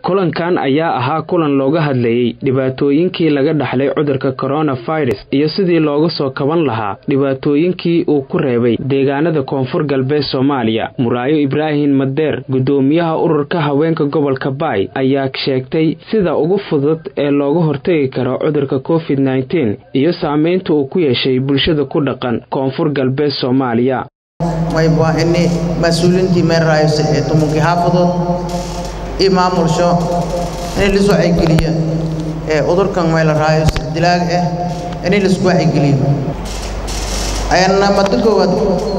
kulankan ayaa ahaa kulan looga hadlayay dhibaatooyinkii laga dhaxlay cudurka coronavirus iyo sidii looga soo kaban lahaa dhibaatooyinkii uu ku reebay deegaanada koonfur galbeed Soomaaliya. Muraayo Ibrahim Madeer, gudoomiyaha ururka haweenka gobolka Baay, ayaa sheegtay sida ugu fudud ee looga hortagi karo cudurka COVID-19 iyo saameynta uu ku yeeshay bulshada ku dhaqan koonfur galbeed Soomaaliya. Waa in mas'uuliyiintii meeraayay ee tumunki xaafadood maamulsho in la soo cigeliyo cudurkan meel raayis dilaag in la soo cigeliyo ayana madkood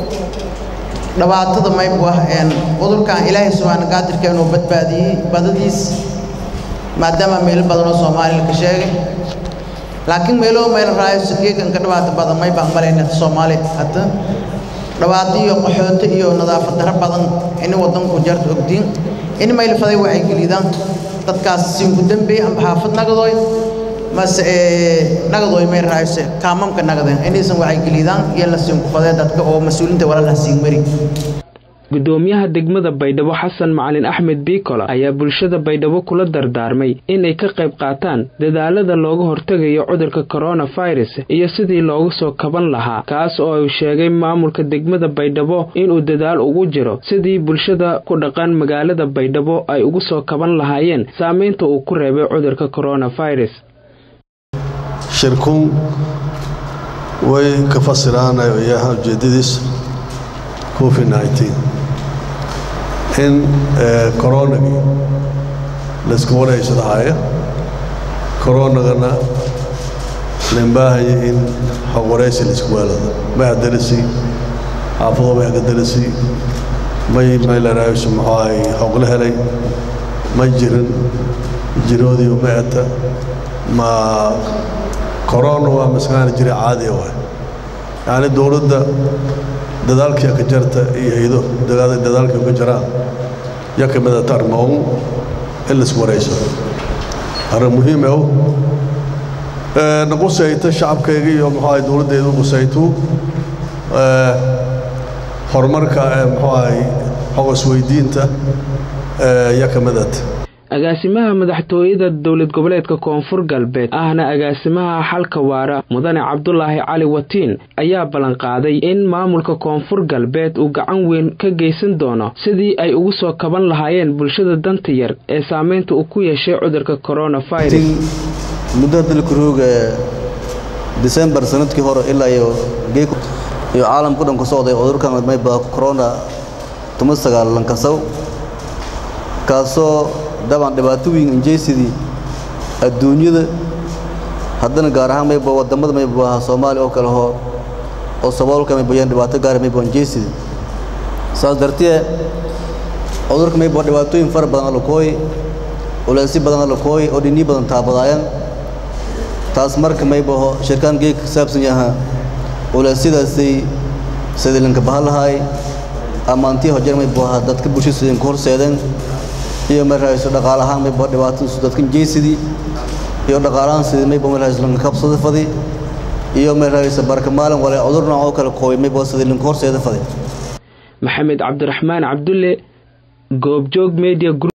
dhawaatada may cudurkan Ilaahay subhanahu qaadirka inuu badbaadiyay badadiis maadaama meel badan oo Soomaaliya ka sheegay laakiin meel raayis geegan ka dhawaata badan may baan maleynaa Soomaaliya hada dhawaatiyo qaxoonta iyo nadaafad darro badan in wadanku jarto ogdiin in ma ilfaday waxay gelidaan dadkaas si ugu dambeeyay am xaafad nagadoy mas nagadoy meel raayse kaamamka nagadeen inaysan waxay gelidaan iyo la siin ku faday dadka oo mas'uuliyiinta wala la siin mari. Gudoomiyaha degmada Baydhabo Xasan Macalin Axmed Bikola ayaa bulshada Baydhabo kula dardaarmay in ay ka qayb qaataan dadaalada looga hortagayo cudurka coronavirus iyo sidii looga soo kaban lahaa kaas oo uu sheegay maamulka degmada Baydhabo inuu dadaal ugu jiro sidii bulshada ku dhaqan magaalada Baydhabo ay ugu soo kaban lahaayeen saameynta uu ku reebay cudurka coronavirus. shirkun way ka fasiraanay ayaha ujeedadiis COVID-19 in corona lesku wareysadahay corona-gana limbahay in hawreysi lesku walada ma adarisi afado ma adarisi may la raayso maxay hawla helay ma jiroodi ma ata ma corona waa mas'aan jiri caadi ah yani dawladda dadaalka ka jarta iyo dadaalka ka jira yaka mid tarmoon in la iswareyso arrin muhiim ah naqusayta shacabkayga iyo maxay dawladdeedu qusaytu horumarka maxay xogos weydiinta yaka midad agaasimaha madaxtooyada dawlad goboleedka koonfur galbeed ahna agaasimaha xalka waara mudane Cabdullaahi Cali Watiin ayaa balan qaaday in maamulka koonfur galbeed uu gacan weyn ka geysan doono sidii ay ugu soo kaban lahaayeen bulshada danta yar ee saameynta uu ku yeeshay cudurka coronavirus. mudada dalka December sanadkii hore ilaa iyo caalamku dhan ku socday cudurkan may baa corona 19 lankasaw kaasoo daban dhibaatooyin injeesidii adduunyada haddana gaar ahaan may wadamada may baa Soomaaliya oo kale oo saboolka may bayaan dhibaato gaar may baa injeesidii saas darteed cudurka may baa dhibaatooyin far badan la kooy ulaasi badan la kooy oo dhini badan taabadayaan taas marka may baa shirkan geek saabsan yahay ulaasidaasi sidii lanka bahalahay amaantii hojar may baa dadka bulshada ku horseedeen iyo marayso dhaqaalahaan may dhibaato dadka jeesidii iyo dhaqaalahaan sidii may marayso lan kabsada fadi iyo marayso barka maalin wala cudur nooc kale qooy may sidii lan horseeda fadi. Maxamed Cabdiraxmaan Cabdulle, Goobjoog Media Group.